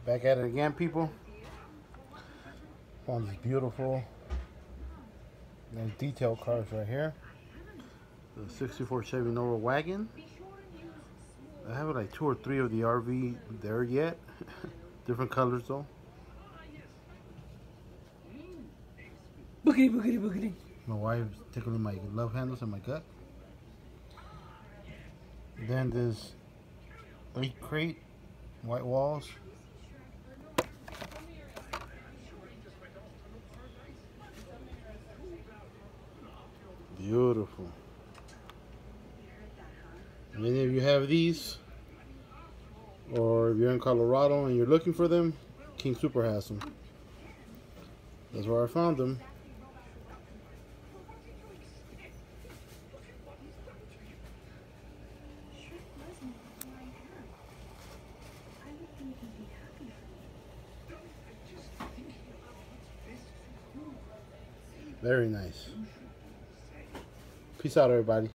Back at it again, people. Found these beautiful and detailed cars right here. The 64 Chevy Nova wagon. I have like 2 or 3 of the RV there yet. Different colors though. Boogity, boogity, boogity. My wife's tickling my love handles and my gut. Then this 8 crate, white walls. Beautiful. Many of you have these, or if you're in Colorado and you're looking for them, King Super has them. That's where I found them. Very nice. Peace out, everybody.